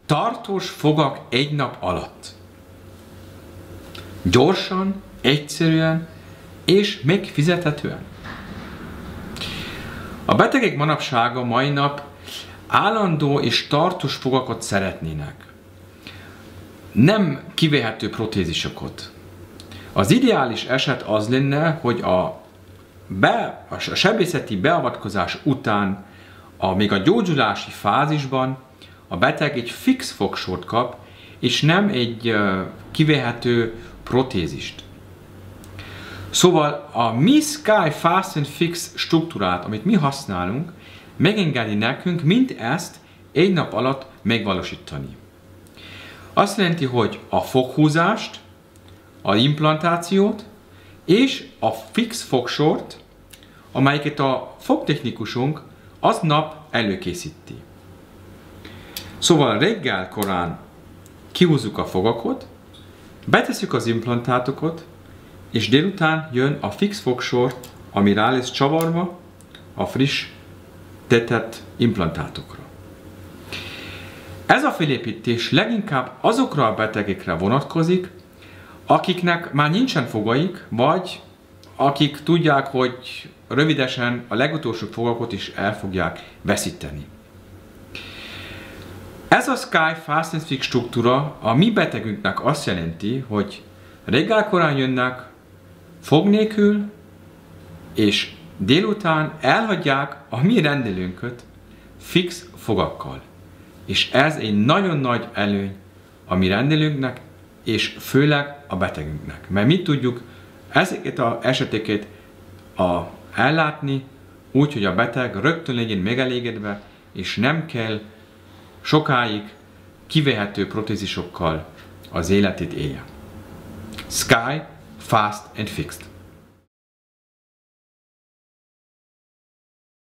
Tartós fogak egy nap alatt. Gyorsan, egyszerűen és megfizethetően. A betegek manapság a mai nap állandó és tartós fogakat szeretnének. Nem kivehető protézisokat. Az ideális eset az lenne, hogy a sebészeti beavatkozás után, még a gyógyulási fázisban a beteg egy fix fogsort kap, és nem egy kivehető protézist. Szóval a mi Sky Fast and Fix struktúrát, amit mi használunk, megengedi nekünk mind ezt egy nap alatt megvalósítani. Azt jelenti, hogy a foghúzást, a implantációt és a fix fogsort, amelyiket a fogtechnikusunk aznap előkészíti. Szóval reggel korán kihúzzuk a fogakot, betesszük az implantátokat, és délután jön a fix fogsor, ami rá lesz csavarva a friss tetett implantátokra. Ez a felépítés leginkább azokra a betegekre vonatkozik, akiknek már nincsen fogaik, vagy akik tudják, hogy rövidesen a legutolsó fogakot is el fogják veszíteni. Ez a Sky Fast and Fix struktúra a mi betegünknek azt jelenti, hogy reggel korán jönnek fog nélkül, és délután elhagyják a mi rendelőnket fix fogakkal. És ez egy nagyon nagy előny a mi rendelőnknek, és főleg a betegünknek. Mert mi tudjuk ezeket az eseteket ellátni úgy, hogy a beteg rögtön legyen megelégedve, és nem kell sokáig kivehető protézisokkal az életét élje. Sky Fast and Fixed.